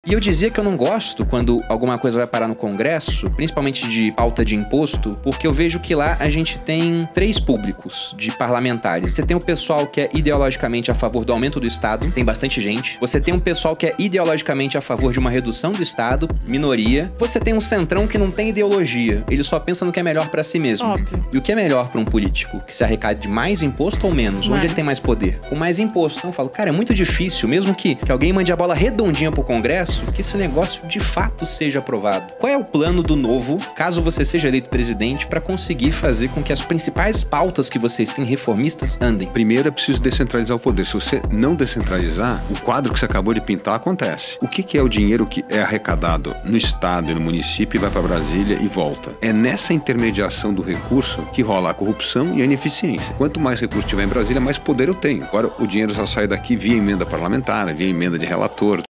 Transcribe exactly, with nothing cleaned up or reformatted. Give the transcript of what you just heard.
E eu dizia que eu não gosto quando alguma coisa vai parar no Congresso, principalmente de pauta de imposto, porque eu vejo que lá a gente tem três públicos de parlamentares. Você tem o pessoal que é ideologicamente a favor do aumento do Estado, tem bastante gente. Você tem um pessoal que é ideologicamente a favor de uma redução do Estado, minoria. Você tem um centrão que não tem ideologia, ele só pensa no que é melhor pra si mesmo. Óbvio. E o que é melhor pra um político? Que se arrecade mais imposto ou menos? Mais. Onde ele tem mais poder? Com mais imposto. Então eu falo, cara, é muito difícil, mesmo que, que alguém mande a bola redondinha pro Congresso, que esse negócio de fato seja aprovado. Qual é o plano do Novo, caso você seja eleito presidente, pra conseguir fazer com que as principais pautas que vocês têm reformistas andem? Primeiro é preciso descentralizar o poder. Se você não descentralizar, o quadro que você acabou de pintar acontece. O que que é o dinheiro que é arrecadado no estado e no município e vai para Brasília e volta? É nessa intermediação do recurso que rola a corrupção e a ineficiência. Quanto mais recurso tiver em Brasília, mais poder eu tenho. Agora, o dinheiro só sai daqui via emenda parlamentar, via emenda de relator.